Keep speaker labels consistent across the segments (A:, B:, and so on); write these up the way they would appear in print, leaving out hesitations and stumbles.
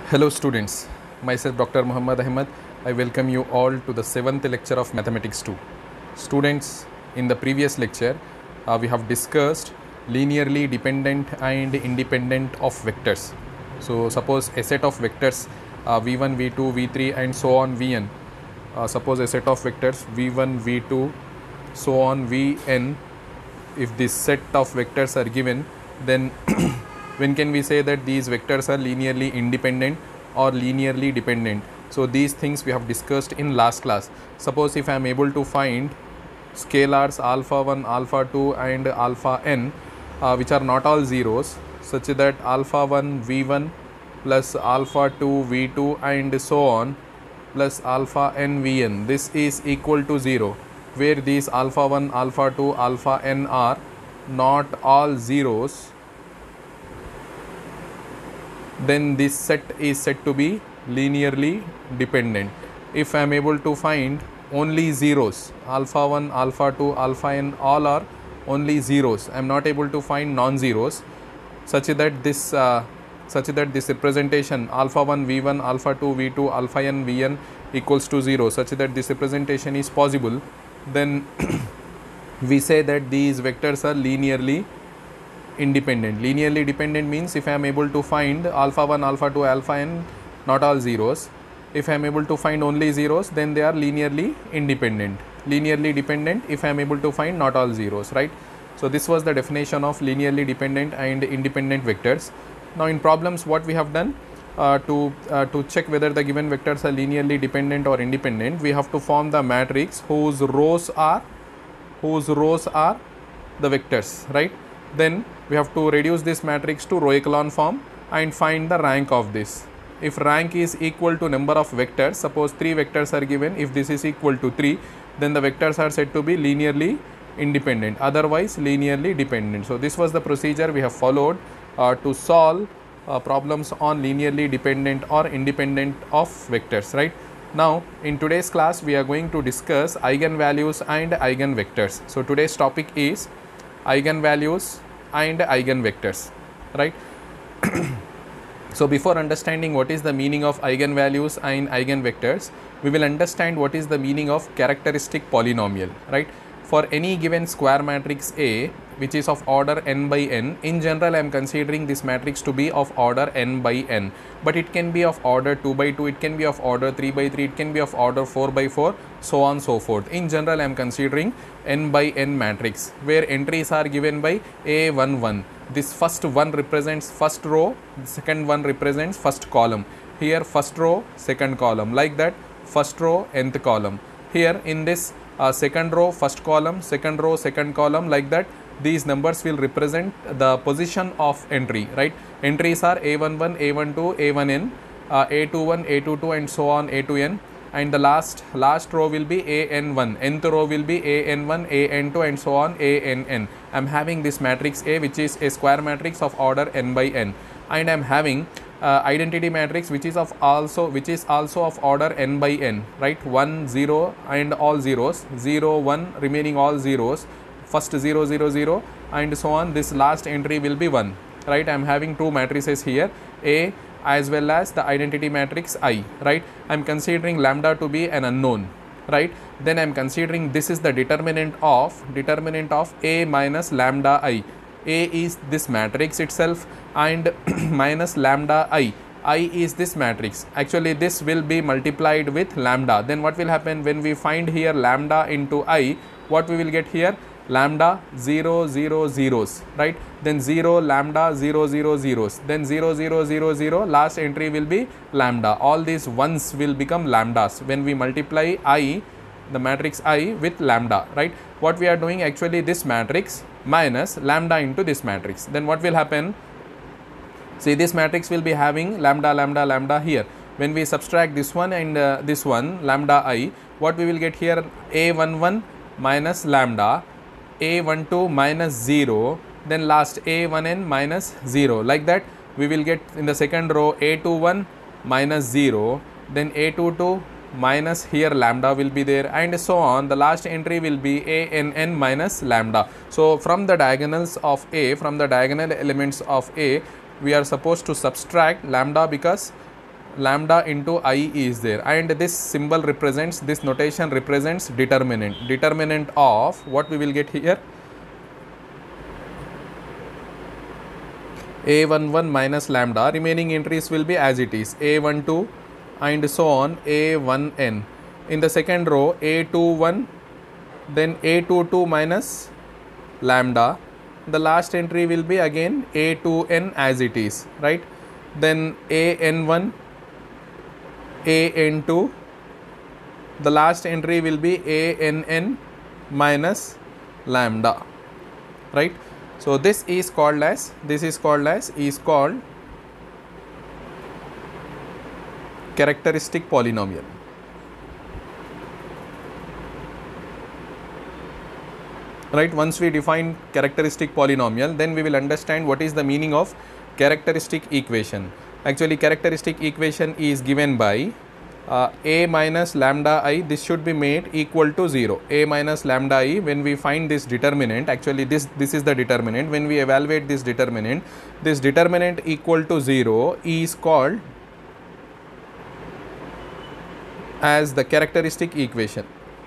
A: Hello students, myself Dr. Muhammad Ahmed. I welcome you all to the 7th lecture of Mathematics 2. Students, in the previous lecture, we have discussed linearly dependent and independent of vectors. So suppose a set of vectors v1, v2, v3 and so on vn. Suppose a set of vectors v1, v2, so on vn. If this set of vectors are given, then when can we say that these vectors are linearly independent or linearly dependent? So these things we have discussed in last class. Suppose if I am able to find scalars alpha 1, alpha 2 and alpha n which are not all zeros, such that alpha 1 v1 plus alpha 2 v2 and so on plus alpha n vn, this is equal to 0, where these alpha 1, alpha 2, alpha n are not all zeros, then this set is said to be linearly dependent. If I am able to find only zeros, alpha 1, alpha 2, alpha n, all are only zeros, I am not able to find non-zeros, such that this representation alpha 1 v1, alpha 2 v2, alpha n vn equals to 0, such that this representation is possible, then we say that these vectors are linearly independent. Linearly dependent means if I am able to find alpha 1, alpha 2, alpha n, not all zeros. If I am able to find only zeros, then they are linearly independent. Linearly dependent if I am able to find not all zeros, right? So this was the definition of linearly dependent and independent vectors. Now in problems, what we have done to check whether the given vectors are linearly dependent or independent, we have to form the matrix whose rows are the vectors, right? Then we have to reduce this matrix to row echelon form and find the rank of this. If rank is equal to number of vectors, suppose 3 vectors are given, if this is equal to 3, then the vectors are said to be linearly independent, otherwise linearly dependent. So this was the procedure we have followed to solve problems on linearly dependent or independent of vectors, right? Now in today's class we are going to discuss eigenvalues and eigenvectors. So today's topic is eigenvalues and eigenvectors, right? So before understanding what is the meaning of eigenvalues and eigenvectors, we will understand what is the meaning of characteristic polynomial, right? For any given square matrix A which is of order n by n, in general I am considering this matrix to be of order n by n, but it can be of order 2 by 2, it can be of order 3 by 3, it can be of order 4 by 4, so on so forth. In general I am considering n by n matrix where entries are given by A11. This first one represents first row, the second one represents first column. Here first row, second column, like that first row, nth column. Here in this second row, first column, second row, second column, like that these numbers will represent the position of entry, right? Entries are A11, A12, A1n, A21, A22 and so on A2n, and the last row will be AN1, nth row will be AN1, AN2 and so on ANN. I am having this matrix A which is a square matrix of order n by n, and I am having identity matrix which is also of order n by n, right? 1 0 and all zeros, 0 1 remaining all zeros, first 0 0 0 and so on. This last entry will be 1, right? I am having two matrices here, A as well as the identity matrix I, right? I am considering lambda to be an unknown, right? Then I am considering this is the determinant of A minus lambda I. A is this matrix itself and minus lambda I is this matrix. Actually this will be multiplied with lambda. Then what will happen when we find here lambda into I? What we will get here? Lambda 0 0 zeros, right? Then 0 lambda 0 0 zeros, then 0 0 0 0, last entry will be lambda. All these ones will become lambdas when we multiply I, the matrix I, with lambda, right? What we are doing actually this matrix minus lambda into this matrix. Then what will happen? See, this matrix will be having lambda lambda lambda here. When we subtract this one and this one, lambda I, what we will get here? A11 minus lambda, A12 minus 0, then last A1n minus 0, like that we will get in the second row A21 minus 0, then A22 minus here lambda will be there and so on. The last entry will be ANN minus lambda. So from the diagonals of A, from the diagonal elements of A, we are supposed to subtract lambda because lambda into I is there, and this symbol represents, this notation represents determinant of what we will get here, a11 minus lambda. Remaining entries will be as it is, a12 and so on, a1n. In the second row, a21, then a22 minus lambda. The last entry will be again a2n as it is, right? Then an1, an2, the last entry will be ann minus lambda, right? So this is called as characteristic polynomial. Right, once we define characteristic polynomial, then we will understand what is the meaning of characteristic equation. Actually, characteristic equation is given by a minus lambda I. This should be made equal to 0. A minus lambda I, when we find this determinant, actually this is the determinant. When we evaluate this determinant equal to 0 is called as the characteristic equation.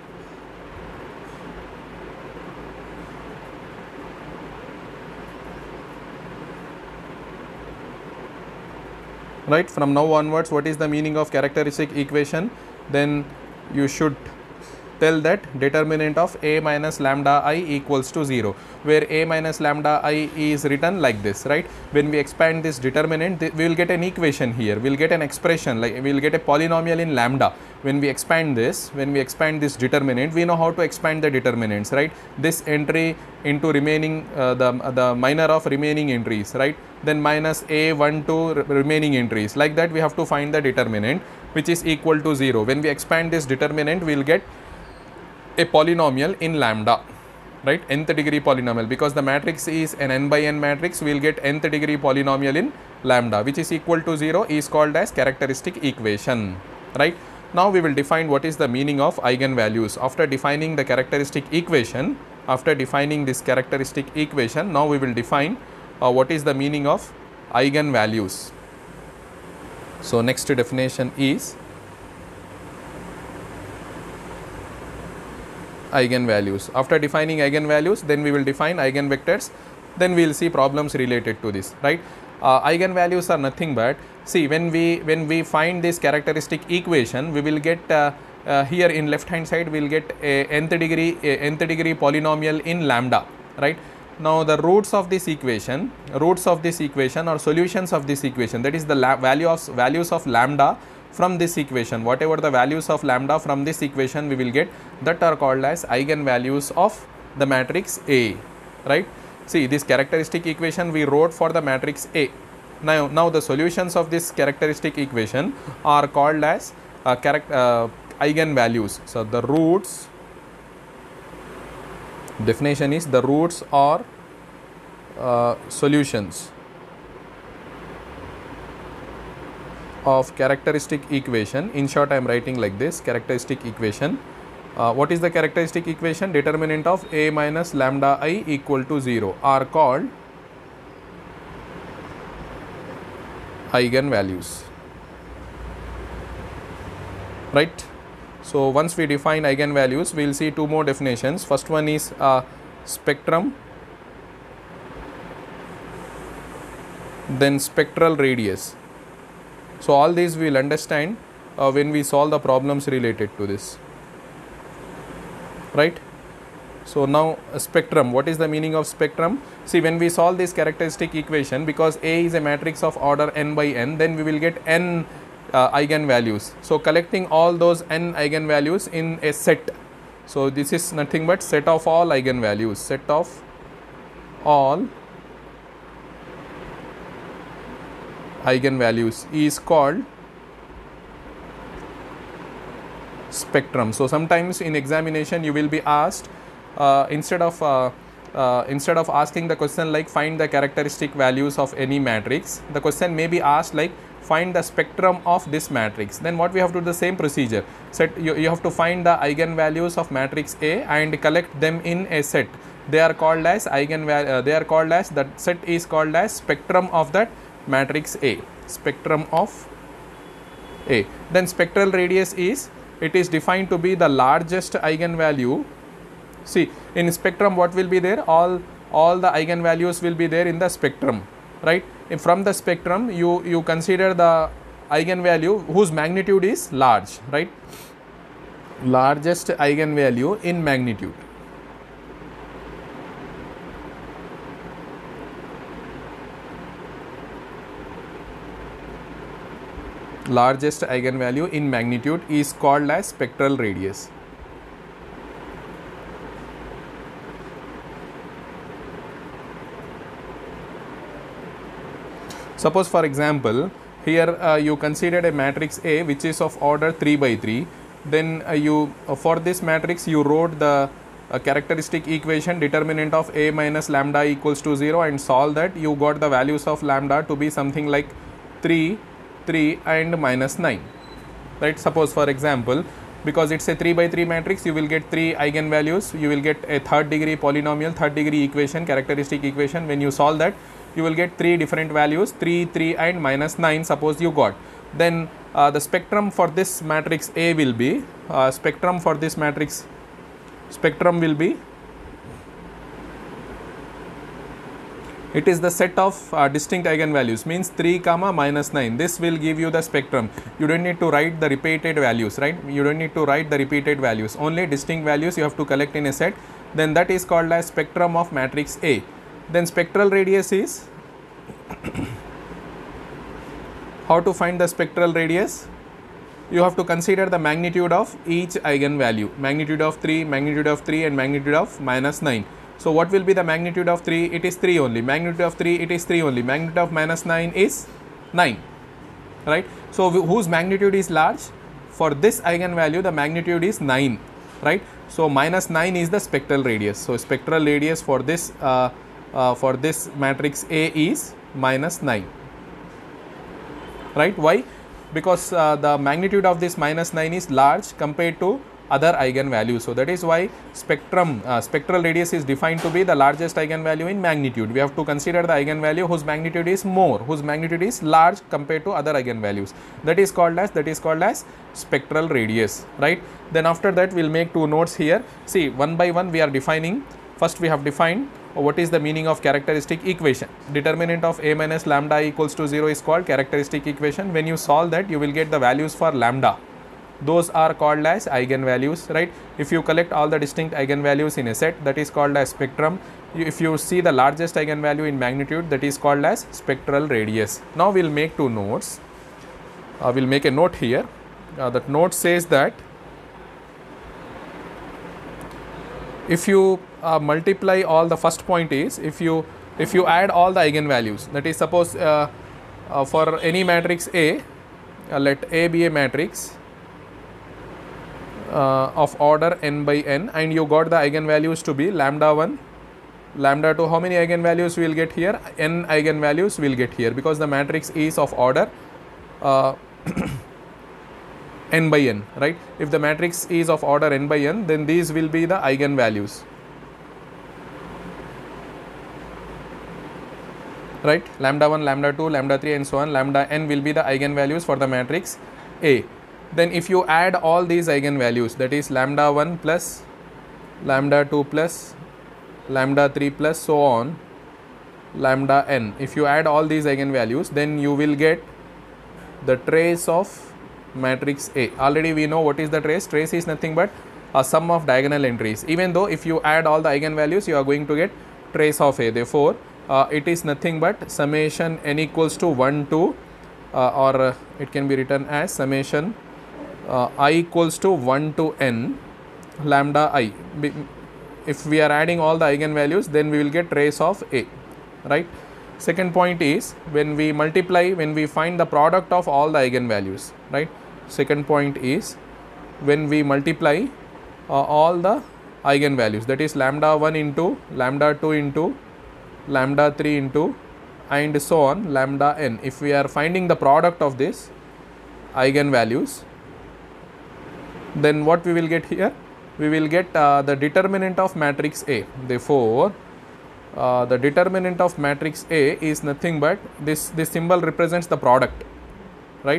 A: Right, from now onwards, what is the meaning of characteristic equation? Then you should tell that determinant of a minus lambda I equals to 0, where a minus lambda I is written like this, right? When we expand this determinant, we will get an equation here, we will get an expression, like we will get a polynomial in lambda. When we expand this determinant, we know how to expand the determinants, right? This entry into remaining the minor of remaining entries, right? Then minus a12 remaining entries, like that we have to find the determinant which is equal to 0. When we expand this determinant, we will get a polynomial in lambda, right? Nth degree polynomial, because the matrix is an n by n matrix, we will get nth degree polynomial in lambda which is equal to 0, is called as characteristic equation, right? Now we will define what is the meaning of eigenvalues. After defining the characteristic equation, after defining this characteristic equation, now we will define what is the meaning of eigenvalues. So next definition is eigenvalues. After defining eigenvalues, then we will define eigenvectors, then we will see problems related to this, right? Eigenvalues are nothing but, see, when we find this characteristic equation, we will get here in left hand side we will get a nth degree polynomial in lambda, right? Now the roots of this equation or solutions of this equation, that is the values of lambda from this equation, whatever the values of lambda from this equation we will get, that are called as eigenvalues of the matrix A, right? See, this characteristic equation we wrote for the matrix A. Now the solutions of this characteristic equation are called as eigenvalues. So the roots, definition is the roots or solutions of characteristic equation. In short, I am writing like this: characteristic equation. What is the characteristic equation? Determinant of a minus lambda I equal to 0 are called eigenvalues, right? So once we define eigenvalues, we will see two more definitions. First one is spectrum, then spectral radius. So all these we will understand when we solve the problems related to this, right? So now spectrum, what is the meaning of spectrum? See, when we solve this characteristic equation, because A is a matrix of order n by n, then we will get n eigenvalues. So collecting all those n eigenvalues in a set. So this is nothing but set of all eigenvalues, set of all eigenvalues is called spectrum. So sometimes in examination you will be asked, instead of asking the question like find the characteristic values of any matrix, the question may be asked like find the spectrum of this matrix. Then what we have to do, the same procedure, you have to find the eigenvalues of matrix A and collect them in a set. They are called as that set is called as spectrum of that matrix A, spectrum of A. Then spectral radius is, it is defined to be the largest eigenvalue. See, in spectrum what will be there? All the eigenvalues will be there in the spectrum, right? If from the spectrum you consider the eigenvalue whose magnitude is large, right? Largest eigenvalue in magnitude. Largest eigenvalue in magnitude is called as spectral radius. Suppose for example, here you considered a matrix A which is of order 3 by 3. Then for this matrix you wrote the characteristic equation determinant of A minus lambda equals to 0 and solve that. You got the values of lambda to be something like 3, 3 and minus 9, right? Suppose for example, because it's a 3 by 3 matrix, you will get 3 eigenvalues, you will get a third degree polynomial, third degree equation, characteristic equation. When you solve that, you will get 3 different values, 3, 3 and minus 9 suppose you got. Then the spectrum for this matrix A will be, spectrum for this matrix, spectrum will be, it is the set of distinct eigenvalues, means 3 comma minus 9. This will give you the spectrum. You don't need to write the repeated values, right? You don't need to write the repeated values, only distinct values you have to collect in a set. Then that is called as spectrum of matrix A. Then spectral radius is, how to find the spectral radius? You have to consider the magnitude of each eigenvalue, magnitude of 3 and magnitude of minus 9. So what will be the magnitude of 3? It is 3 only. Magnitude of 3, it is 3 only. Magnitude of minus 9 is 9, right? So whose magnitude is large? For this eigenvalue the magnitude is 9, right? So minus 9 is the spectral radius. So spectral radius for this matrix A is minus 9, right? Why? Because the magnitude of this minus 9 is large compared to other eigenvalues. So that is why spectral radius is defined to be the largest eigenvalue in magnitude. We have to consider the eigenvalue whose magnitude is more, whose magnitude is large compared to other eigenvalues. That is called as spectral radius, right? Then after that we'll make 2 notes here. See, one by one we are defining. First we have defined what is the meaning of characteristic equation. Determinant of A minus lambda equals to 0 is called characteristic equation. When you solve that, you will get the values for lambda. Those are called as eigenvalues, right? If you collect all the distinct eigenvalues in a set, that is called as spectrum. If you see the largest eigenvalue in magnitude, that is called as spectral radius. Now we'll make 2 notes. We'll make a note here. That note says that if you multiply all, the first point is if you add all the eigenvalues, that is suppose for any matrix A, let A be a matrix of order n by n, and you got the eigenvalues to be lambda 1, lambda 2. How many eigenvalues we will get here? N eigenvalues we will get here, because the matrix is of order n by n, right? If the matrix is of order n by n, then these will be the eigenvalues, right? Lambda 1, lambda 2, lambda 3 and so on, lambda n will be the eigenvalues for the matrix A. Then if you add all these eigenvalues, that is lambda 1 plus lambda 2 plus lambda 3 plus so on lambda n, if you add all these eigenvalues, then you will get the trace of matrix A. Already we know what is the trace. Trace is nothing but a sum of diagonal entries. Even though if you add all the eigenvalues, you are going to get trace of A. Therefore it is nothing but summation n equals to 1 to or it can be written as summation I equals to 1 to n lambda I. If we are adding all the eigenvalues, then we will get trace of A, right? Second point is when we multiply, when we find the product of all the eigenvalues, right? Second point is when we multiply all the eigenvalues, that is lambda 1 into lambda 2 into lambda 3 into and so on lambda n. If we are finding the product of this eigenvalues, then what we will get here? We will get the determinant of matrix A. Therefore the determinant of matrix A is nothing but this symbol represents the product, right?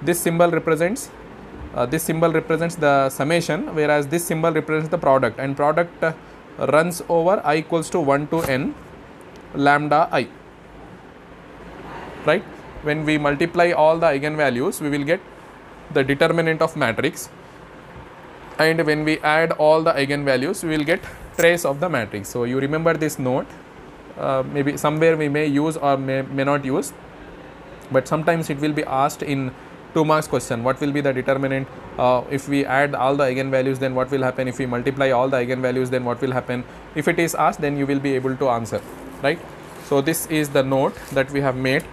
A: this symbol represents the summation, whereas this symbol represents the product, and product runs over I equals to 1 to n lambda I, right. When we multiply all the eigenvalues, we will get the determinant of matrix, and when we add all the eigenvalues, we will get trace of the matrix. So you remember this note, maybe somewhere we may use or may not use, but sometimes it will be asked in 2 marks question, what will be the determinant if we add all the eigenvalues, then what will happen, if we multiply all the eigenvalues, then what will happen. If it is asked, then you will be able to answer, right. So this is the note that we have made,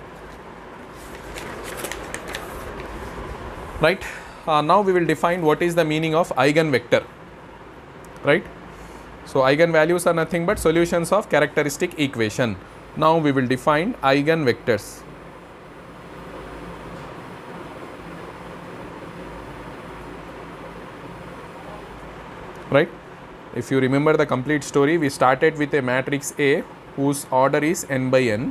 A: right. Now we will define what is the meaning of eigenvector, right. So eigenvalues are nothing but solutions of characteristic equation. Now we will define eigenvectors. Right. If you remember the complete story, we started with a matrix A whose order is n by n.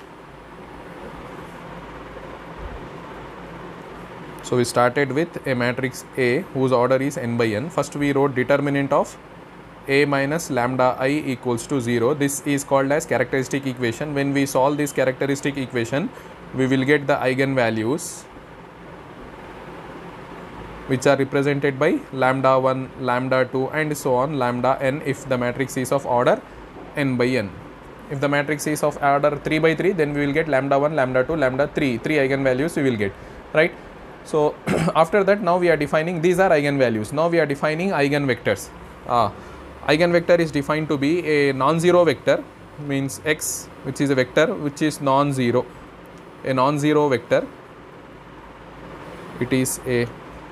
A: So we started with a matrix A whose order is n by n. First we wrote determinant of A minus lambda I equals to 0. This is called as characteristic equation. When we solve this characteristic equation, we will get the eigenvalues which are represented by lambda 1, lambda 2 and so on, lambda n, if the matrix is of order n by n. If the matrix is of order 3 by 3, then we will get lambda 1, lambda 2, lambda 3, 3 eigenvalues we will get, right. So after that, now we are defining, these are eigenvalues. Now we are defining eigenvectors. Eigenvector is defined to be a non-zero vector, means x which is a vector which is non-zero. A non-zero vector, it is a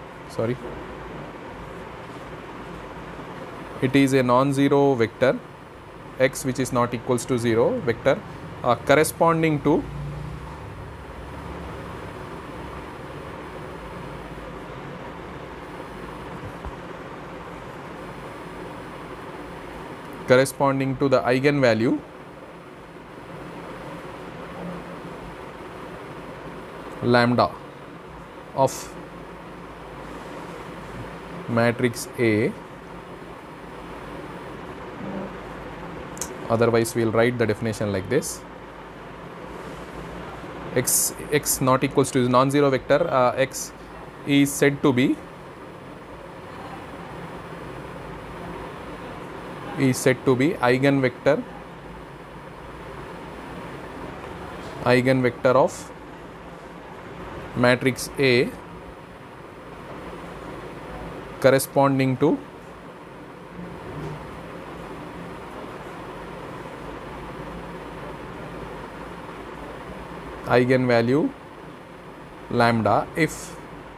A: non-zero vector x which is not equals to 0 vector corresponding to the eigenvalue lambda of matrix A, otherwise we will write the definition like this: x not equals to non-zero vector, x is said to be eigenvector of matrix A corresponding to eigenvalue lambda if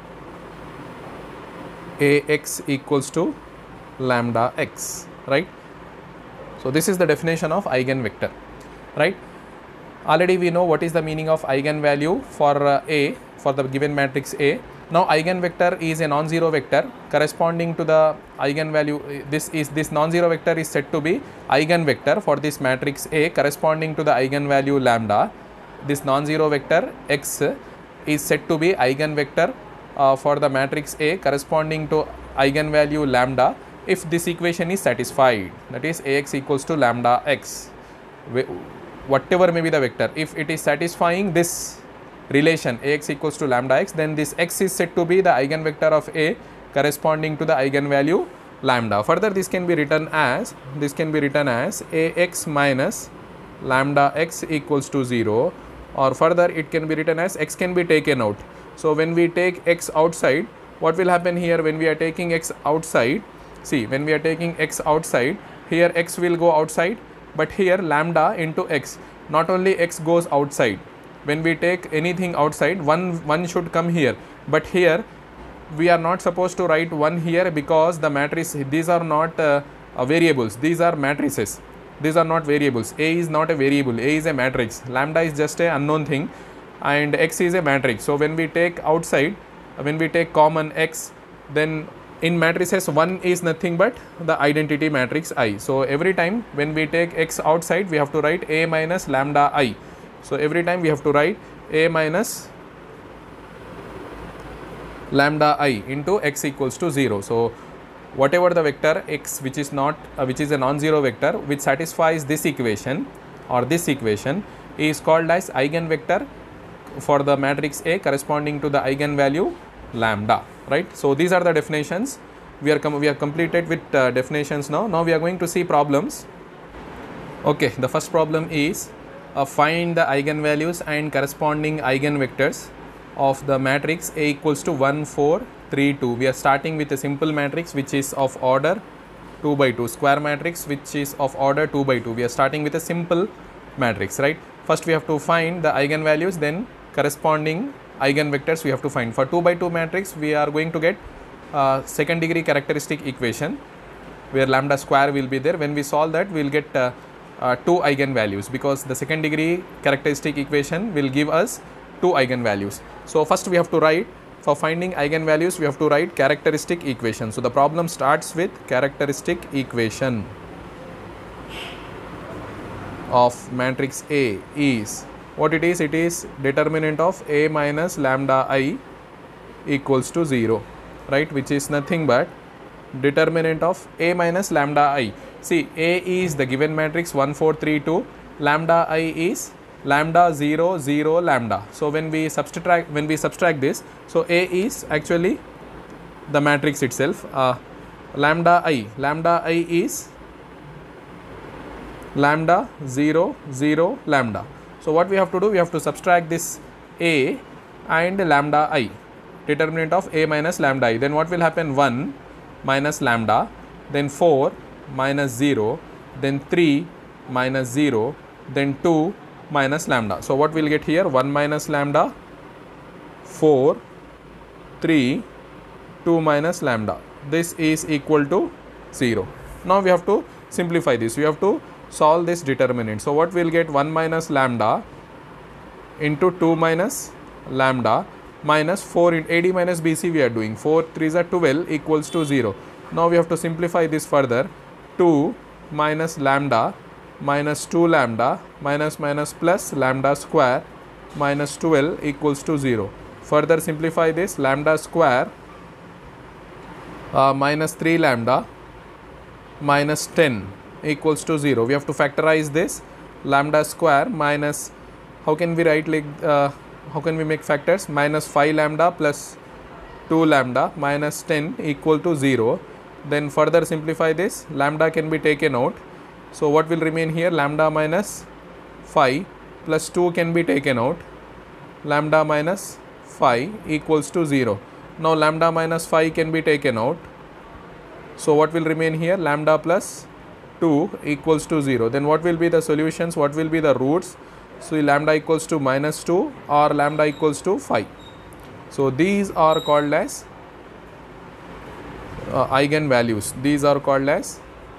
A: Ax equals to lambda x, right. So this is the definition of eigenvector, right. Already we know what is the meaning of eigenvalue for A, for the given matrix A. Now eigenvector is a non-zero vector corresponding to the eigenvalue. This non-zero vector is said to be eigenvector for this matrix A corresponding to the eigenvalue lambda. This non-zero vector x is said to be eigenvector for the matrix A corresponding to eigenvalue lambda if this equation is satisfied, that is Ax equals to lambda x, whatever may be the vector. If it is satisfying this relation Ax equals to lambda x, then this x is said to be the eigenvector of A corresponding to the eigenvalue lambda. Further, this can be written as Ax minus lambda x equals to 0, or further it can be written as x can be taken out. So when we take x outside, what will happen here when we are taking x outside? See, when we are taking x outside, here x will go outside, but here lambda into x, not only x goes outside. When we take anything outside, one should come here, but here we are not supposed to write 1 here because the matrix, these are not variables, these are matrices, these are not variables. A is not a variable, A is a matrix, lambda is just a unknown thing and x is a matrix. So when we take outside, when we take common x, then in matrices 1 is nothing but the identity matrix I. So every time when we take x outside, we have to write A minus lambda I. So every time we have to write A minus lambda I into x equals to 0. So whatever the vector x which is not which is a non-zero vector which satisfies this equation or this equation is called as eigenvector for the matrix A corresponding to the eigenvalue lambda, right? So these are the definitions. We are completed with definitions now. Now we are going to see problems. Okay, the first problem is find the eigenvalues and corresponding eigenvectors of the matrix A equals to 1, 4, 3, 2. We are starting with a simple matrix which is of order 2 by 2, square matrix which is of order 2 by 2. We are starting with a simple matrix, right? First we have to find the eigenvalues, then corresponding eigenvectors we have to find. For 2 by 2 matrix we are going to get second degree characteristic equation where lambda square will be there. When we solve that we will get 2 eigenvalues because the second degree characteristic equation will give us 2 eigenvalues. So first we have to write, for finding eigenvalues we have to write characteristic equation. So the problem starts with characteristic equation of matrix A is what it is? It is determinant of A minus lambda I equals to 0, right, which is nothing but determinant of A minus lambda I. See, A is the given matrix 1, 4, 3, 2, lambda I is lambda 0, 0, lambda. So when we subtract this, so A is actually the matrix itself. Lambda I is lambda 0, 0, lambda. So what we have to do, we have to subtract this A and lambda I, determinant of A minus lambda I. Then what will happen? 1 minus lambda, then 4 minus 0, then 3 minus 0, then 2 minus lambda. So what we will get here? 1 minus lambda, 4, 3, 2 minus lambda. This is equal to 0. Now we have to simplify this. We have to solve this determinant. So what we will get? 1 minus lambda into 2 minus lambda minus 4 in AD minus BC we are doing. 4 3s are 12 equals to 0. Now we have to simplify this further. 2 minus lambda minus 2 lambda minus plus lambda square minus 12 equals to 0. Further simplify this, lambda square minus 3 lambda minus 10 equals to 0. We have to factorize this. Lambda square minus, how can we write like how can we make factors? Minus 5 lambda plus 2 lambda minus 10 equal to 0. Then further simplify this, lambda can be taken out. So what will remain here? Lambda minus 5 plus 2 can be taken out. Lambda minus 5 equals to 0. Now lambda minus 5 can be taken out. So what will remain here? Lambda plus 2 equals to 0. Then what will be the solutions? What will be the roots? So lambda equals to minus 2 or lambda equals to 5. So these are called as eigenvalues. These are called as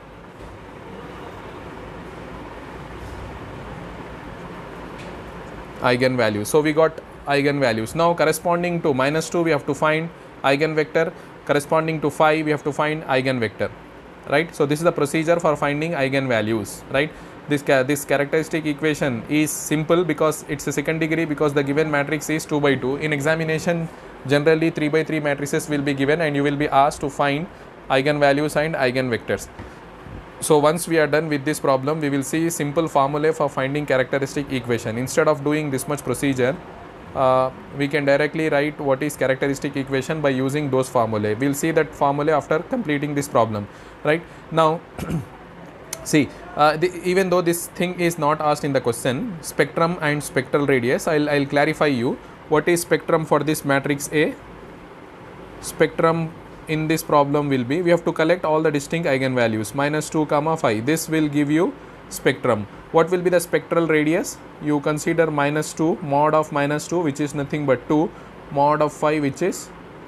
A: eigenvalues. So we got eigenvalues. Now corresponding to minus 2 we have to find eigenvector, corresponding to 5 we have to find eigenvector, right? So this is the procedure for finding eigenvalues, right? This characteristic equation is simple because it's a second degree, because the given matrix is 2 by 2. In examination generally 3 by 3 matrices will be given and you will be asked to find eigenvalues and eigenvectors. So once we are done with this problem, we will see simple formulae for finding characteristic equation. Instead of doing this much procedure, we can directly write what is characteristic equation by using those formulae. We will see that formulae after completing this problem, right? Now see, even though this thing is not asked in the question, spectrum and spectral radius, I'll clarify you what is spectrum for this matrix A. Spectrum in this problem will be, we have to collect all the distinct eigenvalues minus 2 comma 5. This will give you spectrum. What will be the spectral radius? You consider minus 2 mod of minus 2 which is nothing but 2 mod of 5 which is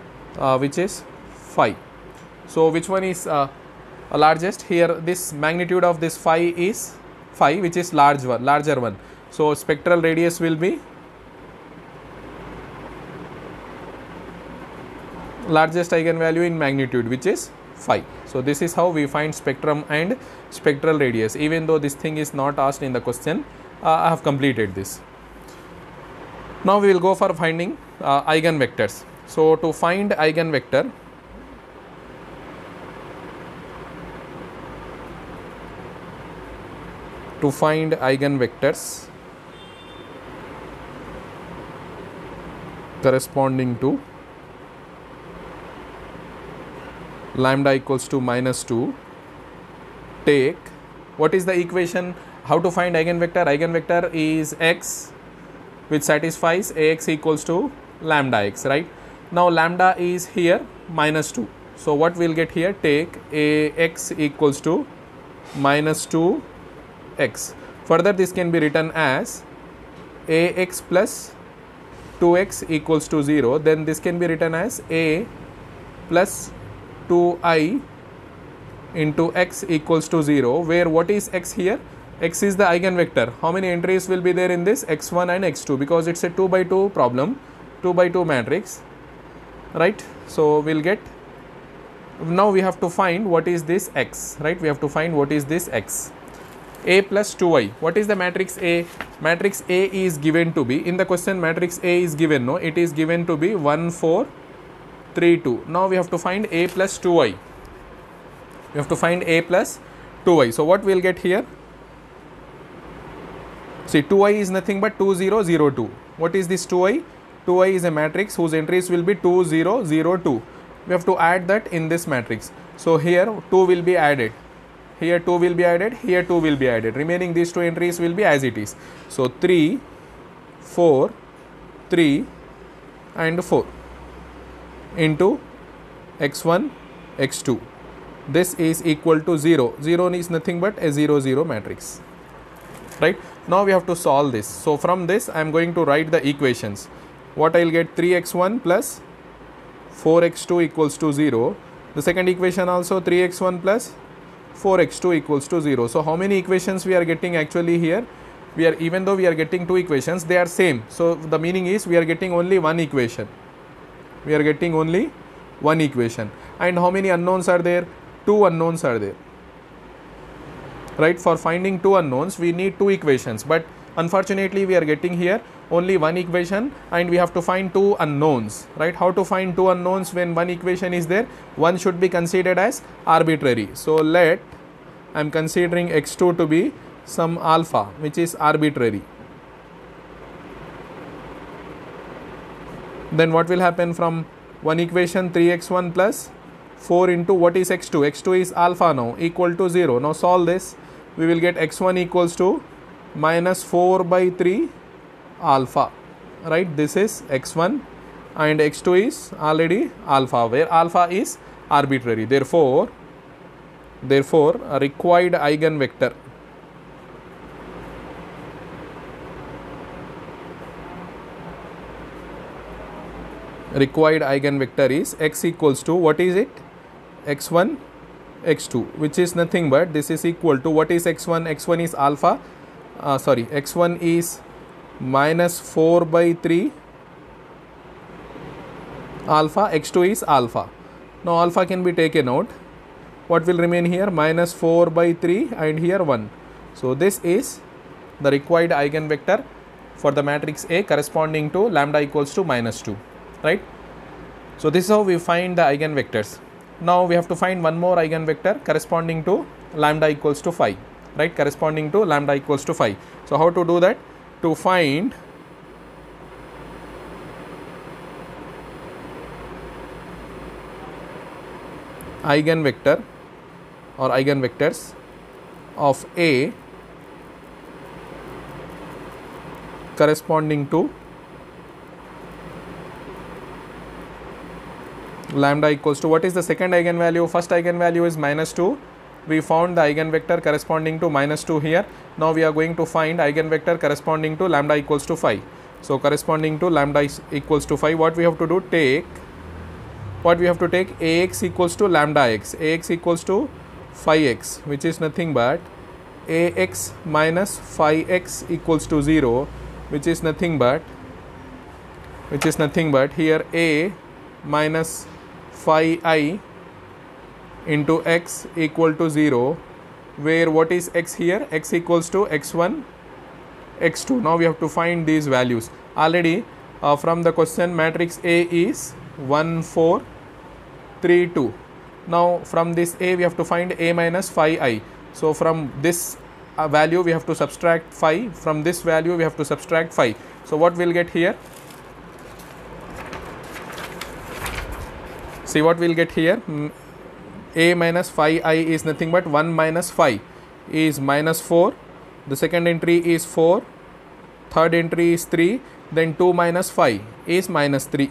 A: 5. So which one is largest? Here this magnitude of this 5 is 5 which is larger one. So spectral radius will be largest eigenvalue in magnitude which is 5. So this is how we find spectrum and spectral radius. Even though this thing is not asked in the question, I have completed this. Now we will go for finding eigenvectors. So to find eigenvector, corresponding to lambda equals to minus 2, take, what is the equation? How to find eigenvector? Eigenvector is x which satisfies ax equals to lambda x, right? Now lambda is here minus 2. So what we'll get here? Take ax equals to minus 2x. Further, this can be written as ax plus 2x equals to 0. Then this can be written as a plus 2I into x equals to 0, where what is x here? X is the eigenvector. How many entries will be there in this? x1 and x2, because it's a 2 by 2 problem, 2 by 2 matrix, right? So we'll get, now we have to find what is this x, right? We have to find what is this x. A plus 2i. What is the matrix A? Matrix A is given to be, in the question matrix A is given, no, it is given to be 1 4 3 2. Now we have to find A plus 2i. We have to find A plus 2i. So what we'll get here? See, 2i is nothing but 2 0 0 2. What is this 2i? 2i is a matrix whose entries will be 2 0 0 2. We have to add that in this matrix. So here 2 will be added. Here 2 will be added, here 2 will be added. Remaining these two entries will be as it is. So 3, 4, 3 and 4 into x1, x2. This is equal to 0. 0 is nothing but a 0 0 matrix. Right? Now we have to solve this. So from this I am going to write the equations. What I will get? 3x1 plus 4x2 equals to 0. The second equation also 3x1 plus 4x2 equals to 0. So how many equations we are getting actually here? We are, even though we are getting two equations, they are same. So the meaning is we are getting only one equation. We are getting only one equation. And how many unknowns are there? Two unknowns are there. Right? For finding two unknowns, we need two equations. But unfortunately, we are getting here only one equation and we have to find two unknowns. Right? How to find two unknowns when one equation is there? One should be considered as arbitrary. So let, I am considering x2 to be some alpha which is arbitrary. Then what will happen from one equation? 3x1 plus 4 into what is x2? x2 is alpha now, equal to 0. Now solve this. We will get x1 equals to minus 4 by 3 alpha. Right? This is x1 and x2 is already alpha, where alpha is arbitrary. Therefore a required eigenvector is x equals to, what is it? x1, x2, which is nothing but this is equal to, what is x1? x1 is alpha, x1 is minus 4 by 3 alpha, x2 is alpha. Now alpha can be taken out. What will remain here? Minus 4 by 3 and here 1. So this is the required eigenvector for the matrix A corresponding to lambda equals to minus 2. Right? So this is how we find the eigenvectors. Now we have to find one more eigenvector corresponding to lambda equals to 5. Right? Corresponding to lambda equals to 5. So how to do that? To find eigenvector or eigenvectors of A corresponding to lambda equals to, what is the second eigenvalue? First eigenvalue is minus 2. We found the eigenvector corresponding to minus 2 here. Now we are going to find eigenvector corresponding to lambda equals to 5. So corresponding to lambda equals to 5, what we have to do? Take ax equals to lambda x. Ax equals to 5x, which is nothing but ax minus 5x equals to 0, which is nothing but here a minus 5I into x equal to 0, where what is x here? X equals to x1, x2. Now we have to find these values. Already from the question, matrix A is 1 4 3 2. Now from this A we have to find A minus phi I. So from this value we have to subtract phi, from this value we have to subtract phi. So what we'll get here? See what we'll get here? A minus phi I is nothing but 1 minus phi is minus 4. The second entry is 4. Third entry is 3. Then 2 minus phi is minus 3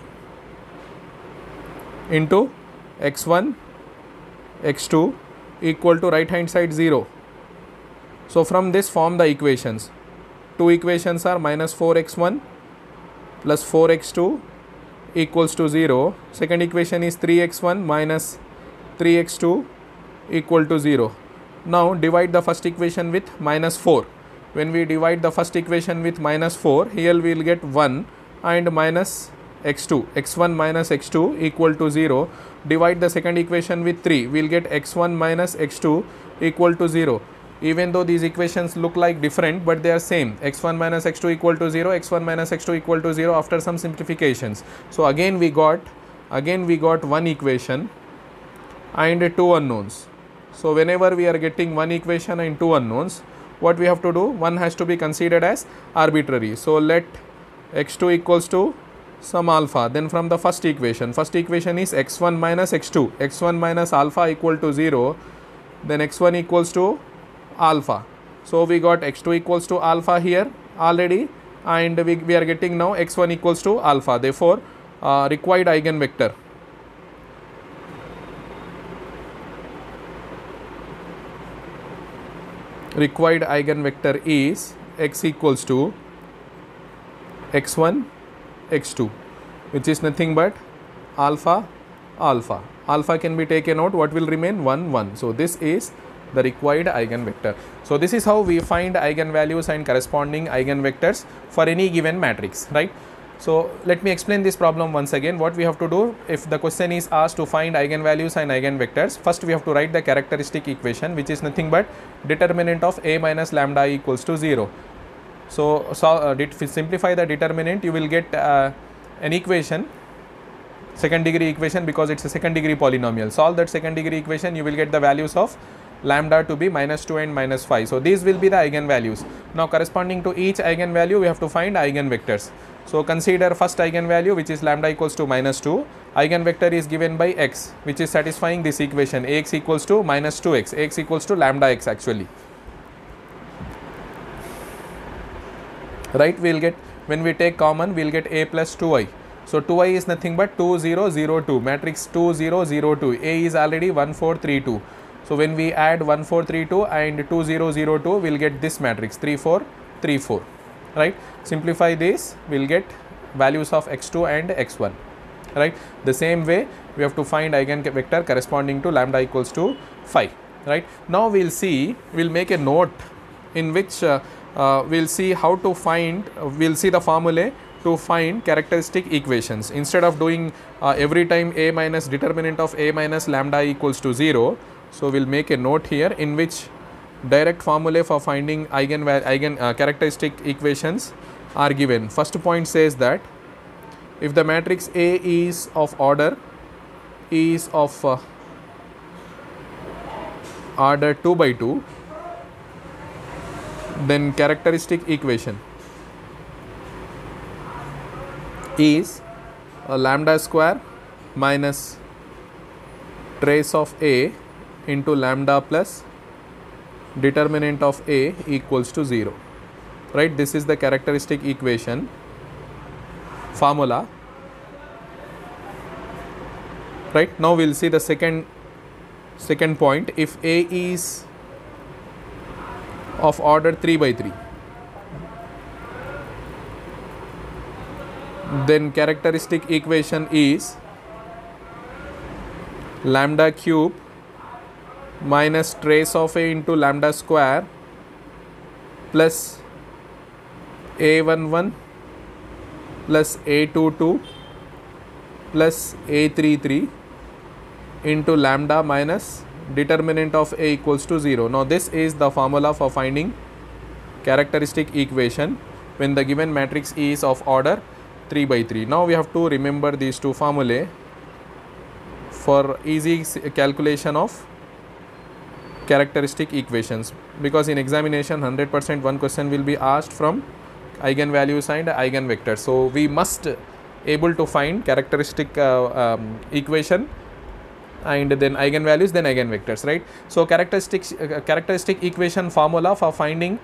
A: into x1 x2 equal to right hand side 0. So from this form the equations. Two equations are minus 4x1 plus 4x2 equals to 0. Second equation is 3x1 minus 3x2 equal to 0. Now divide the first equation with minus 4. When we divide the first equation with minus 4, here we will get 1 and minus x2, x1 minus x2 equal to 0. Divide the second equation with 3, we will get x1 minus x2 equal to 0. Even though these equations look like different, but they are same. X1 minus x2 equal to 0, x1 minus x2 equal to 0 after some simplifications. So again we got one equation and two unknowns. So whenever we are getting one equation and two unknowns, what we have to do? One has to be considered as arbitrary. So let x2 equals to some alpha. Then from the first equation is x1 minus x2, x1 minus alpha equal to 0. Then x1 equals to alpha. So we got x2 equals to alpha here already, and we are getting now x1 equals to alpha. Therefore required eigenvector is x equals to x1 x2, which is nothing but alpha alpha. Alpha can be taken out. What will remain? 1 1. So this is the required eigenvector. So this is how we find eigenvalues and corresponding eigenvectors for any given matrix, right? So let me explain this problem once again. What we have to do, if the question is asked to find eigenvalues and eigenvectors, first we have to write the characteristic equation, which is nothing but determinant of A minus lambda I equals to 0. So simplify the determinant, you will get an equation, second degree equation, because it's a second degree polynomial. Solve that second degree equation, you will get the values of lambda to be minus 2 and minus 5. So these will be the eigenvalues. Now corresponding to each eigenvalue we have to find eigenvectors. So consider first eigenvalue, which is lambda equals to minus 2. Eigenvector is given by x, which is satisfying this equation. Ax equals to minus 2x, ax equals to lambda x actually, right? We will get, when we take common, we will get a plus 2i. So 2i is nothing but 2 0 0 2, matrix 2 0 0 2. A is already 1 4 3 2. So when we add 1 4 3 2 and 2 0 0 2, we will get this matrix 3 4 3 4, right? Simplify this, we will get values of x2 and x1, right? The same way we have to find eigenvector corresponding to lambda equals to 5, right? Now we will see, we will make a note in which we will see how to find, we will see the formulae to find characteristic equations. Instead of doing every time A minus determinant of A minus lambda equals to 0, so we will make a note here in which direct formulae for finding characteristic equations are given. First point says that if the matrix A is of order order 2 by 2, then characteristic equation is a lambda square minus trace of A into lambda plus determinant of A equals to 0, right? This is the characteristic equation formula, right? Now we will see the second point. If A is of order 3 by 3, then characteristic equation is lambda cube minus trace of A into lambda square plus A11 plus A22 plus A33 into lambda minus determinant of A equals to 0. Now this is the formula for finding characteristic equation when the given matrix is of order 3 by 3. Now we have to remember these two formulae for easy calculation of characteristic equations, because in examination 100% one question will be asked from eigenvalues and eigenvectors. So we must able to find characteristic equation and then eigenvalues, then eigenvectors, right? So characteristic equation formula for finding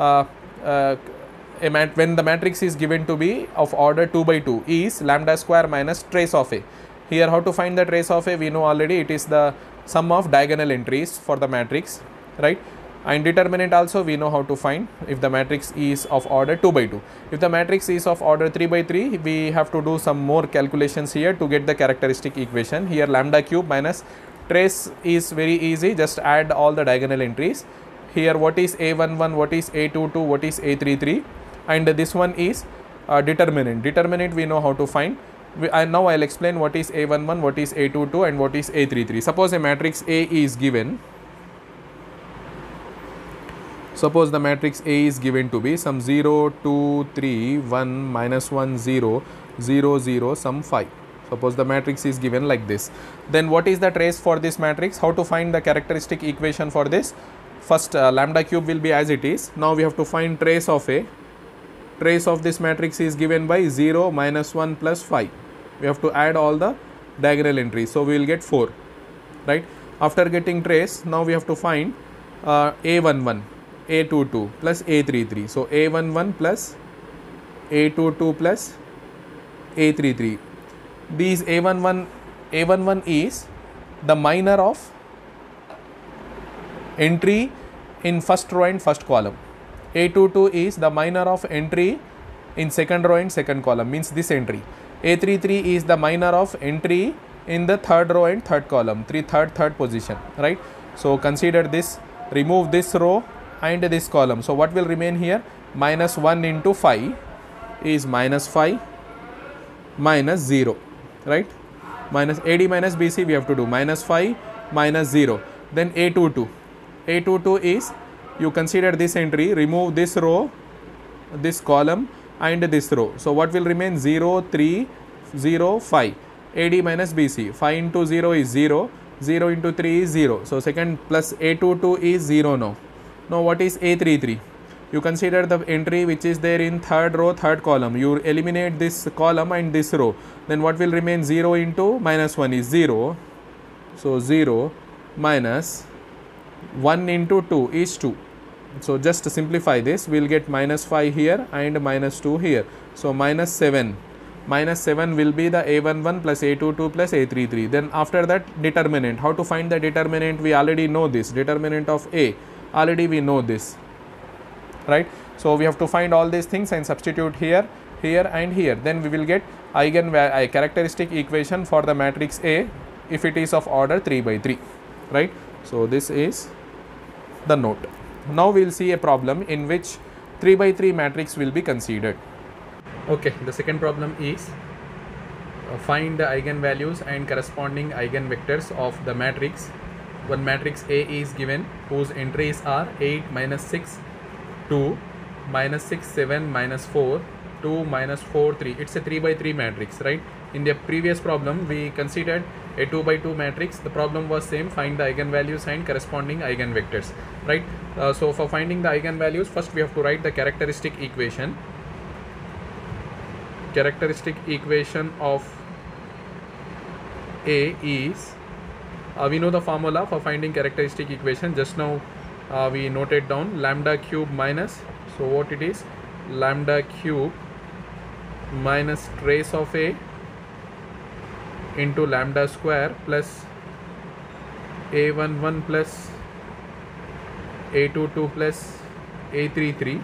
A: when the matrix is given to be of order 2 by 2 is lambda square minus trace of A. Here how to find the trace of A, we know already, it is the sum of diagonal entries for the matrix, right? And determinant also we know how to find if the matrix is of order 2 by 2. If the matrix is of order 3 by 3, we have to do some more calculations here to get the characteristic equation. Here lambda cube minus trace is very easy, just add all the diagonal entries. Here what is A11, what is A22, what is A33, and this one is determinant. Determinant we know how to find. Now I'll explain what is A11, what is A22 and what is A33. Suppose a matrix A is given. Suppose the matrix A is given to be some 0, 2, 3, 1, minus 1, 0, 0, 0, some 5. Suppose the matrix is given like this. Then what is the trace for this matrix? How to find the characteristic equation for this? First lambda cube will be as it is. Now we have to find trace of A. Trace of this matrix is given by 0, minus 1 plus 5. We have to add all the diagonal entries. So we will get 4, right? After getting trace, now we have to find A11. A22 plus A33. So A11 plus A22 plus A33. These A11 is the minor of entry in first row and first column. A22 is the minor of entry in second row and second column, means this entry. A33 is the minor of entry in the third row and third column, third position, right? So consider this, remove this row and this column. So what will remain here? Minus 1 into 5 is minus 5 minus 0, right? Minus AD minus BC we have to do minus 5 minus 0. Then A22. A22 is, you consider this entry, remove this row, this column and this row. So what will remain? 0, 3, 0, 5. AD minus BC. 5 into 0 is 0. 0 into 3 is 0. So second plus A22 is 0 now. Now what is A33? You consider the entry which is there in third row, third column. You eliminate this column and this row. Then what will remain? 0 into minus 1 is 0. So 0 minus 1 into 2 is 2. So just to simplify this, we will get minus 5 here and minus 2 here. So minus 7. Minus 7 will be the A11 plus A22 plus A33. Then after that, determinant. How to find the determinant? We already know this. Determinant of A. Already we know this, right? So we have to find all these things and substitute here, here and here. Then we will get characteristic equation for the matrix A if it is of order 3 by 3, right? So this is the note. Now we will see a problem in which 3 by 3 matrix will be considered. Okay, the second problem is find the eigenvalues and corresponding eigenvectors of the matrix. One matrix A is given whose entries are 8, minus 6, 2, minus 6, 7, minus 4, 2, minus 4, 3. It's a 3 by 3 matrix, right? In the previous problem, we considered a 2 by 2 matrix. The problem was same, find the eigenvalues and corresponding eigenvectors, right? So for finding the eigenvalues, first we have to write the characteristic equation. Characteristic equation of A is, we know the formula for finding characteristic equation. Just now we noted down lambda cube minus, so what it is? Lambda cube minus trace of A into lambda square plus A11 plus A22 plus A33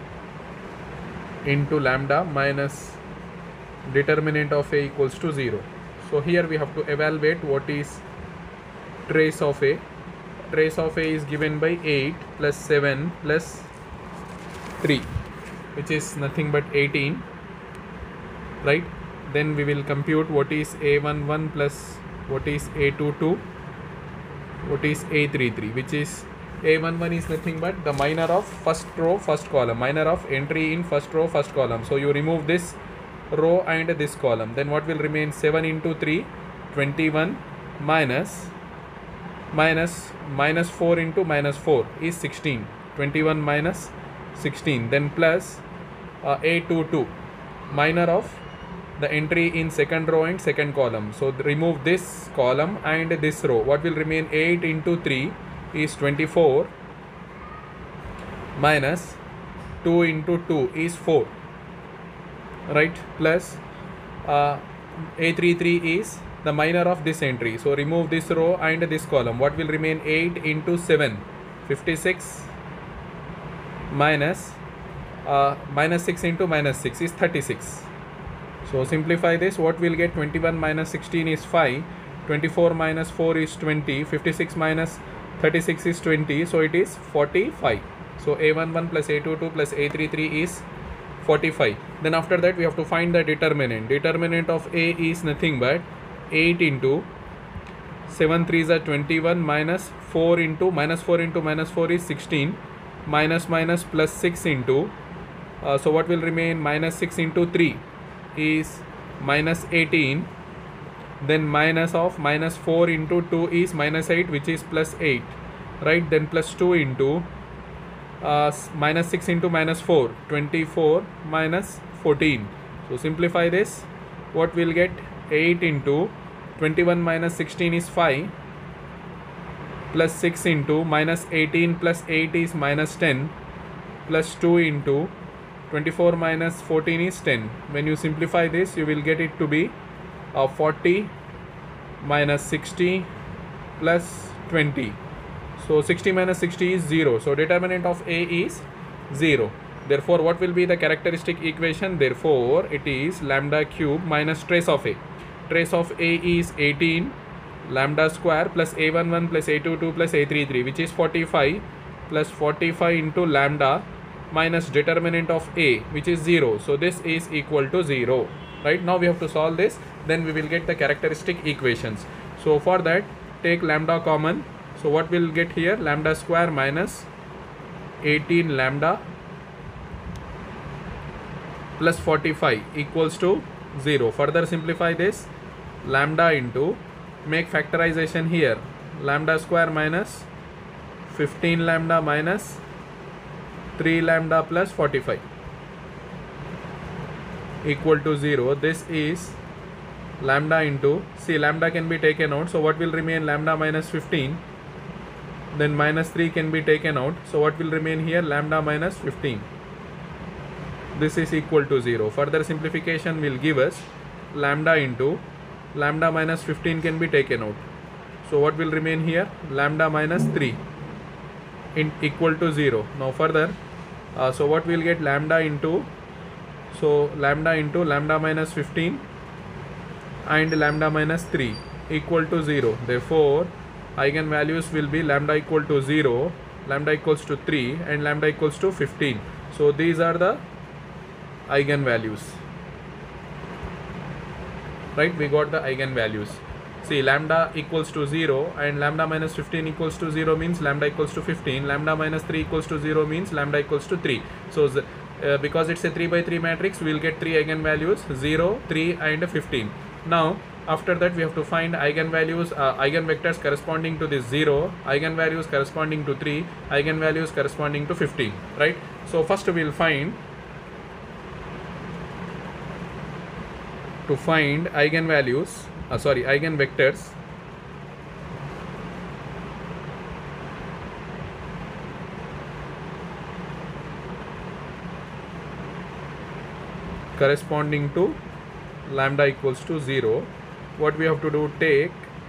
A: into lambda minus determinant of A equals to 0. So here we have to evaluate what is trace of A. Trace of A is given by 8 plus 7 plus 3, which is nothing but 18, right? Then we will compute what is A11 plus what is A22, what is A33, which is A11 is nothing but the minor of first row, first column, minor of entry in first row, first column. So you remove this row and this column. Then what will remain? 7 into 3, 21 minus 4 into minus 4 is 16. 21 minus 16. Then plus A22, minor of the entry in second row and second column. So remove this column and this row. What will remain? 8 into 3 is 24 minus 2 into 2 is 4, right? Plus A33 is the minor of this entry. So remove this row and this column. What will remain? 8 into 7, 56 minus 6 into minus 6 is 36. So simplify this. What will get? 21 minus 16 is 5, 24 minus 4 is 20, 56 minus 36 is 20, so it is 45. So A11 plus A22 plus A33 is 45. Then after that we have to find the determinant. Determinant of A is nothing but 8 into 7 3s are 21 minus 4 into minus 4 into minus 4 is 16, minus plus 6 into so what will remain? Minus 6 into 3 is minus 18. Then minus of minus 4 into 2 is minus 8, which is plus 8, right? Then plus 2 into minus 6 into minus 4, 24 minus 14. So simplify this. What will get? 8 into 21 minus 16 is 5, plus 6 into minus 18 plus 8 is minus 10, plus 2 into 24 minus 14 is 10. When you simplify this, you will get it to be 40 minus 60 plus 20. So 60 minus 60 is 0. So determinant of A is 0. Therefore, what will be the characteristic equation? Therefore, it is lambda cube minus trace of A. Trace of A is 18 lambda square plus A11 plus A22 plus A33, which is 45, plus 45 into lambda minus determinant of A, which is 0. So this is equal to 0. Right? Now we have to solve this. Then we will get the characteristic equations. So for that, take lambda common. So what will get here? Lambda square minus 18 lambda plus 45 equals to 0. Further simplify this. Lambda into, make factorization here. Lambda square minus 15 lambda minus 3 lambda plus 45 equal to 0. This is lambda into, see, lambda can be taken out. So what will remain? Lambda minus 15. Then minus 3 can be taken out. So what will remain here? Lambda minus 15. This is equal to 0. Further simplification will give us lambda into, lambda minus 15 can be taken out. So what will remain here? Lambda minus 3 in equal to 0. Now further, so what will get? Lambda into, so lambda into lambda minus 15 and lambda minus 3 equal to 0. Therefore, eigenvalues will be lambda equal to 0, lambda equals to 3 and lambda equals to 15. So these are the eigenvalues. Right? We got the eigenvalues. See, lambda equals to 0 and lambda minus 15 equals to 0 means lambda equals to 15. Lambda minus 3 equals to 0 means lambda equals to 3. So because it's a 3 by 3 matrix, we will get 3 eigenvalues, 0, 3 and 15. Now after that we have to find eigenvalues, eigenvectors corresponding to this 0, eigenvalues corresponding to 3, eigenvalues corresponding to 15. Right? So first we will find, to find eigenvalues, eigenvectors, corresponding to lambda equals to 0. What we have to do? Take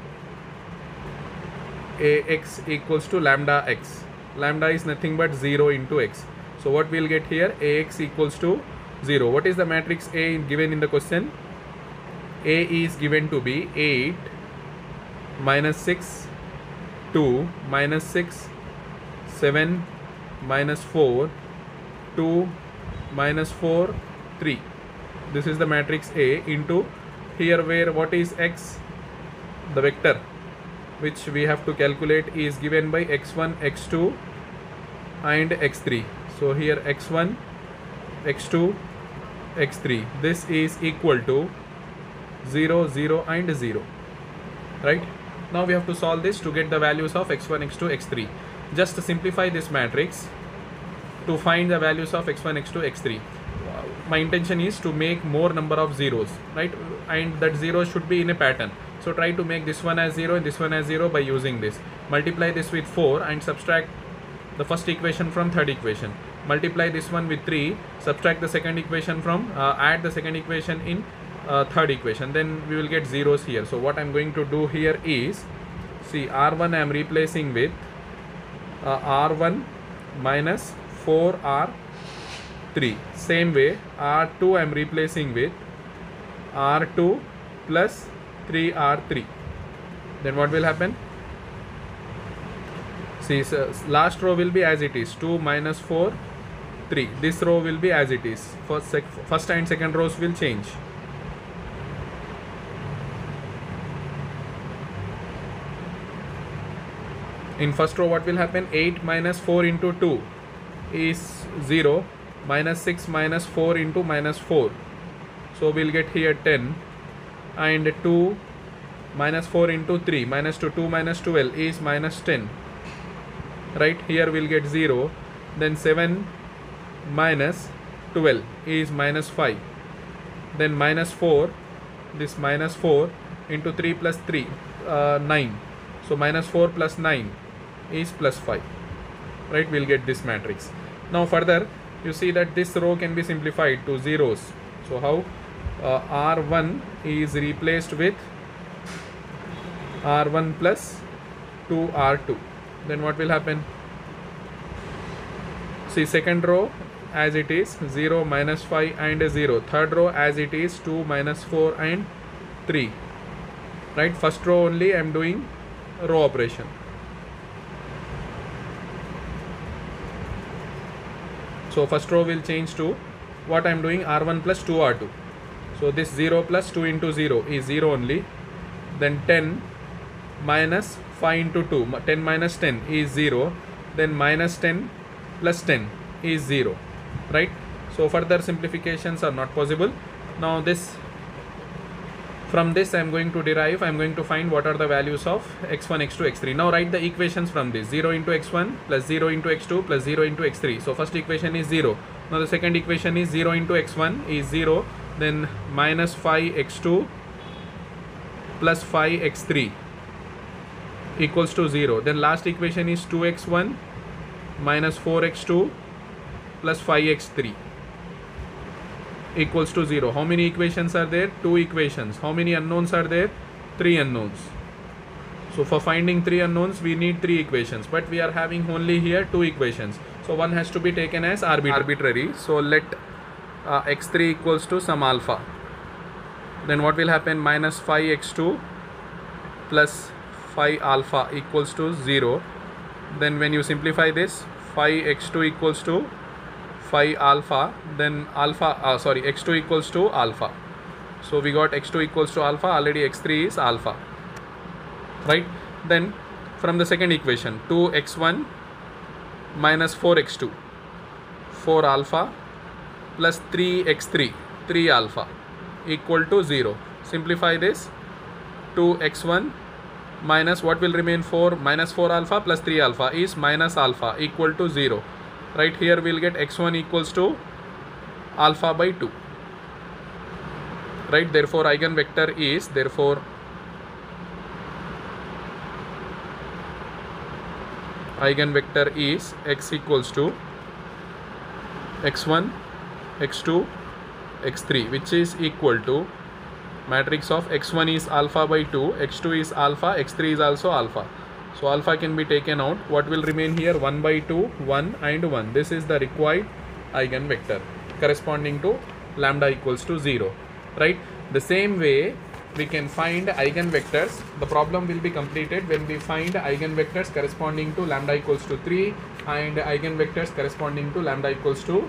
A: Ax equals to lambda x. Lambda is nothing but 0 into x. So what we will get here? Ax equals to 0. What is the matrix A given in the question? A is given to be 8 minus 6 2 minus 6 7 minus 4 2 minus 4 3. This is the matrix A into here, where what is x? The vector which we have to calculate is given by x1, x2 and x3. So here x1, x2 x3. This is equal to 0, 0 and 0, right? Now we have to solve this to get the values of x1, x2, x3. Just simplify this matrix to find the values of x1, x2, x3. My intention is to make more number of zeros, right? And that zero should be in a pattern. So try to make this one as 0 and this one as 0 by using this. Multiply this with 4 and subtract the first equation from third equation. Multiply this one with 3, subtract the second equation from, add the second equation in third equation. Then we will get zeros here. So what I'm going to do here is, see, R1 I'm replacing with R1 minus 4R3. Same way, R2 I'm replacing with R2 plus 3R3. Then what will happen? See, so last row will be as it is, 2 minus 4, 3. This row will be as it is. First and second rows will change. In first row what will happen? 8 minus 4 into 2 is 0, minus 6 minus 4 into minus 4. So we'll get here 10, and 2 minus 4 into 3, minus 2 minus 12 is minus 10. Right, here we'll get 0. Then 7 minus 12 is minus 5. Then minus 4, this minus 4 into 3 plus 3, 9. So minus 4 plus 9 is plus 5. Right, we'll get this matrix. Now further, you see that this row can be simplified to zeros. So how? R1 is replaced with R1 plus 2R2. Then what will happen? See, second row as it is, 0, minus 5 and 0. Third row as it is, 2, minus 4 and 3. Right, first row only I am doing row operation. So first row will change to what I am doing, R1 plus 2R2. So this 0 plus 2 into 0 is 0 only. Then 10 minus 5 into 2, 10 minus 10 is 0. Then minus 10 plus 10 is 0. Right? So further simplifications are not possible. Now this, from this I am going to derive, I am going to find what are the values of x1, x2, x3. Now write the equations from this. 0 into x1 plus 0 into x2 plus 0 into x3. So first equation is 0. Now the second equation is 0 into x1 is 0. Then minus 5x2 plus 5x3 equals to 0. Then last equation is 2x1 minus 4x2 plus 5x3 equals to 0. How many equations are there? 2 equations. How many unknowns are there? 3 unknowns. So for finding 3 unknowns we need 3 equations, but we are having only here 2 equations. So one has to be taken as arbitrary. So let x3 equals to some alpha. Then what will happen? Minus 5x2 plus 5 alpha equals to 0. Then when you simplify this, 5x2 equals to 5 alpha, then x2 equals to alpha. So we got x2 equals to alpha, already x3 is alpha. Right? Then from the second equation, 2x1 minus 4x2, 4 alpha plus 3x3, 3 alpha equal to 0. Simplify this, 2x1 minus what will remain, 4, minus 4 alpha plus 3 alpha is minus alpha equal to 0. Right, here we will get x1 equals to alpha by 2. Right, therefore eigenvector is, eigenvector is x equals to x1, x2, x3, which is equal to matrix of x1 is alpha by 2, x2 is alpha, x3 is also alpha. So alpha can be taken out. What will remain here? 1 by 2, 1 and 1. This is the required eigenvector corresponding to lambda equals to 0. Right? The same way we can find eigenvectors. The problem will be completed when we find eigenvectors corresponding to lambda equals to 3 and eigenvectors corresponding to lambda equals to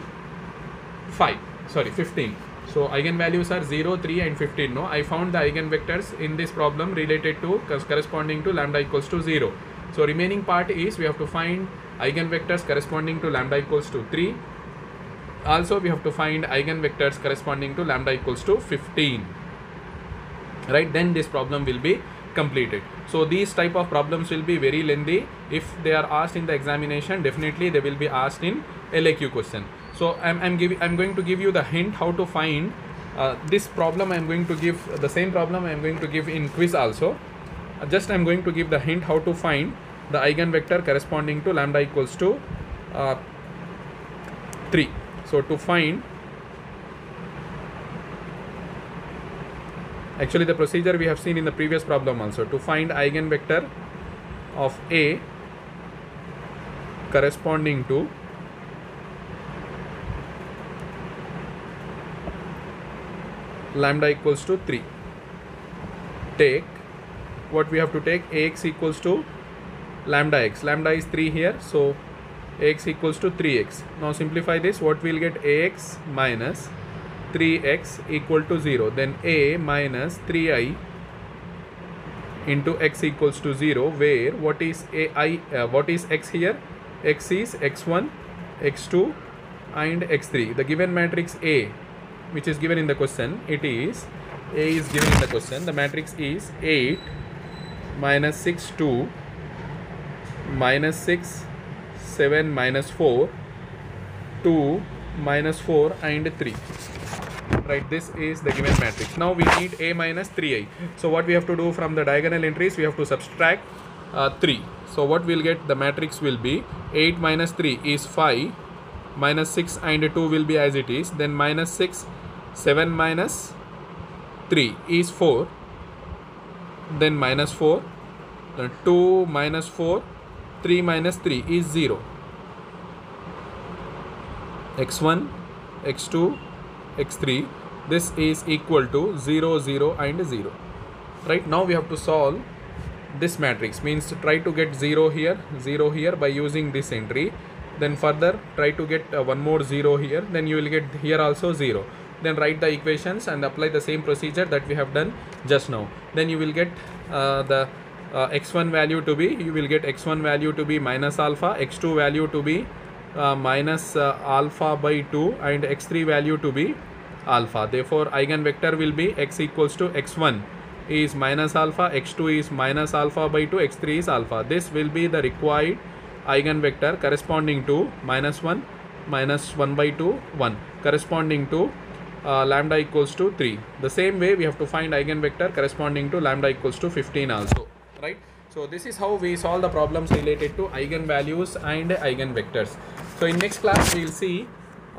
A: 15. So eigenvalues are 0, 3 and 15. No, I found the eigenvectors in this problem related to corresponding to lambda equals to 0. So remaining part is we have to find eigenvectors corresponding to lambda equals to 3 also we have to find eigenvectors corresponding to lambda equals to 15, right? Then this problem will be completed. So these type of problems will be very lengthy. If they are asked in the examination, definitely they will be asked in LAQ question. So I'm going to give you the hint how to find this problem. I'm going to give the same problem I'm going to give in quiz also. Just I'm going to give the hint how to find the eigenvector corresponding to lambda equals to 3. So to find, actually the procedure we have seen in the previous problem also. To find eigenvector of A corresponding to lambda equals to 3, take what we have to take, Ax equals to lambda x. Lambda is 3 here, so Ax equals to 3x. Now simplify this, what we'll get, Ax minus 3x equal to 0. Then A minus 3i into x equals to 0, where what is what is x here? X is x1, x2 and x3. The given matrix A, which is given in the question, it is A is given in the question. The matrix is 8 minus 6 2 minus 6 7 minus 4 2 minus 4 and 3, right? This is the given matrix. Now we need A minus 3i. So what we have to do, from the diagonal entries we have to subtract 3. So what we'll get, the matrix will be 8 minus 3 is 5, minus 6 and 2 will be as it is, then minus 6, 7 minus 3 is 4, then minus 4, then 2 minus 4, 3 minus 3 is 0, x1, x2, x3, this is equal to 0, 0 and 0, right? Now we have to solve this matrix, means try to get 0 here by using this entry, then further try to get one more 0 here, then you will get here also 0. Then write the equations and apply the same procedure that we have done just now. Then you will get the x1 value to be, you will get x1 value to be minus alpha, x2 value to be minus alpha by 2 and x3 value to be alpha. Therefore eigenvector will be x equals to x1 is minus alpha, x2 is minus alpha by 2, x3 is alpha. This will be the required eigenvector corresponding to minus 1, minus 1 by 2, 1, corresponding to lambda equals to 3. The same way we have to find eigenvector corresponding to lambda equals to 15 also, right? So this is how we solve the problems related to eigenvalues and eigenvectors. So in next class we will see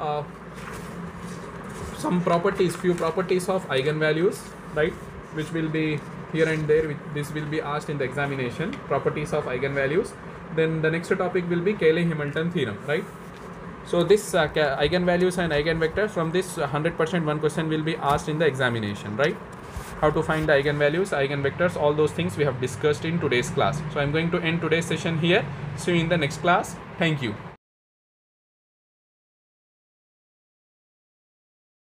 A: some properties, few properties of eigenvalues, right, which will be here and there. This will be asked in the examination, properties of eigenvalues. Then the next topic will be Cayley-Hamilton theorem, right? So this eigenvalues and eigenvectors, from this 100% one question will be asked in the examination, right? How to find the eigenvalues, eigenvectors, all those things we have discussed in today's class. So I'm going to end today's session here. See you in the next class. Thank you.